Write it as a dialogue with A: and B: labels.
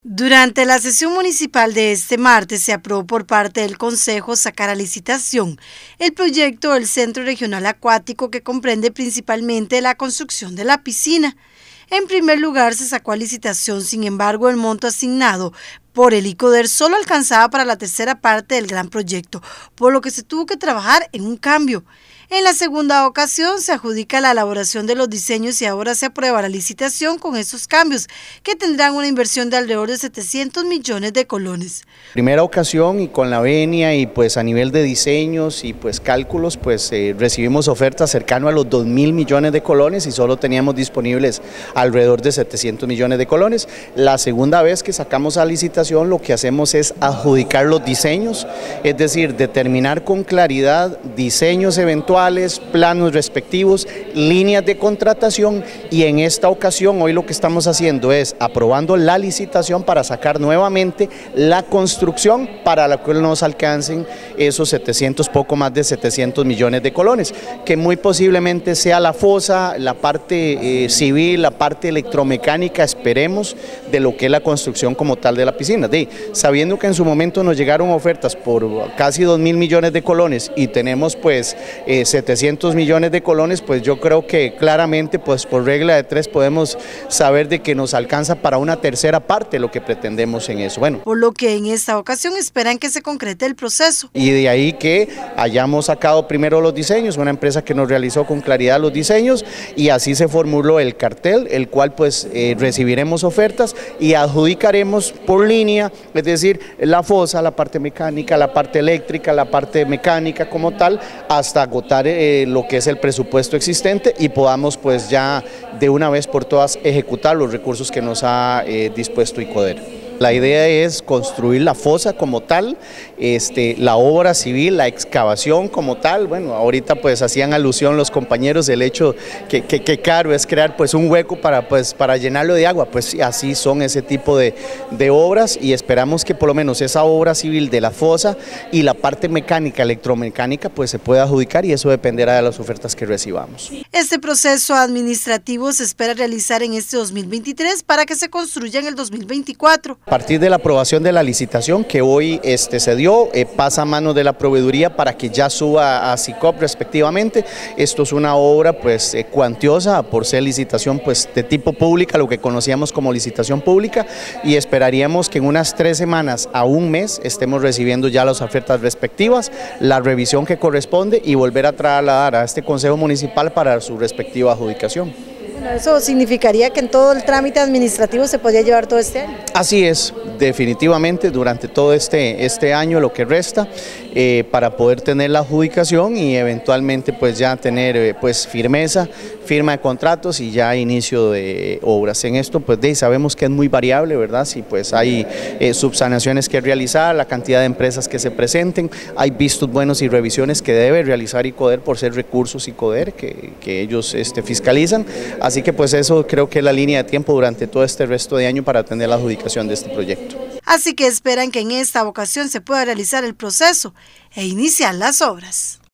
A: Durante la sesión municipal de este martes se aprobó por parte del Consejo sacar a licitación el proyecto del Centro Regional Acuático, que comprende principalmente la construcción de la piscina. En primer lugar se sacó a licitación, sin embargo el monto asignado por el ICODER solo alcanzaba para la tercera parte del gran proyecto, por lo que se tuvo que trabajar en un cambio. En la segunda ocasión se adjudica la elaboración de los diseños y ahora se aprueba la licitación con estos cambios, que tendrán una inversión de alrededor de 700 millones de colones.
B: Primera ocasión y con la venia y pues a nivel de diseños y pues cálculos pues recibimos ofertas cercano a los 2.000 millones de colones y solo teníamos disponibles alrededor de 700 millones de colones. La segunda vez que sacamos a licitación lo que hacemos es adjudicar los diseños, es decir, determinar con claridad diseños eventuales, planos respectivos, líneas de contratación, y en esta ocasión hoy lo que estamos haciendo es aprobando la licitación para sacar nuevamente la construcción para la cual nos alcancen esos poco más de 700 millones de colones, que muy posiblemente sea la fosa, la parte civil, la parte electromecánica, esperemos, de lo que es la construcción como tal de la piscina. Sabiendo que en su momento nos llegaron ofertas por casi 2.000 millones de colones y tenemos pues 700 millones de colones, pues yo creo que claramente pues por regla de tres podemos saber de que nos alcanza para una tercera parte lo que pretendemos en eso. Bueno,
A: por lo que en esta ocasión esperan que se concrete el proceso.
B: Y de ahí que hayamos sacado primero los diseños, una empresa que nos realizó con claridad los diseños, y así se formuló el cartel, el cual pues recibiremos ofertas y adjudicaremos por línea, es decir, la fosa, la parte mecánica, la parte eléctrica, la parte mecánica como tal, hasta agotar lo que es el presupuesto existente y podamos pues ya de una vez por todas ejecutar los recursos que nos ha dispuesto ICODER. La idea es construir la fosa como tal, la obra civil, la excavación como tal. Bueno, ahorita pues hacían alusión los compañeros del hecho que caro es crear pues un hueco para llenarlo de agua, pues así son ese tipo de obras, y esperamos que por lo menos esa obra civil de la fosa y la parte mecánica, electromecánica pues se pueda adjudicar, y eso dependerá de las ofertas que recibamos.
A: Este proceso administrativo se espera realizar en este 2023 para que se construya en el 2024.
B: A partir de la aprobación de la licitación que hoy se dio, pasa a manos de la proveeduría para que ya suba a SICOP respectivamente. Esto es una obra pues cuantiosa por ser licitación pues de tipo pública, lo que conocíamos como licitación pública, y esperaríamos que en unas 3 semanas a un mes estemos recibiendo ya las ofertas respectivas, la revisión que corresponde y volver a trasladar a este Consejo Municipal para su respectiva adjudicación.
A: ¿Eso significaría que en todo el trámite administrativo se podría llevar todo este año?
B: Así es, definitivamente durante todo este año, lo que resta, para poder tener la adjudicación y eventualmente pues ya tener pues firma de contratos y ya inicio de obras. En esto pues sabemos que es muy variable, ¿verdad? Si pues hay subsanaciones que realizar, la cantidad de empresas que se presenten, hay vistos buenos y revisiones que debe realizar ICODER por ser recursos ICODER que ellos fiscalizan. Así que pues eso creo que es la línea de tiempo durante todo este resto de año para tener la adjudicación de este proyecto.
A: Así que esperan que en esta ocasión se pueda realizar el proceso e iniciar las obras.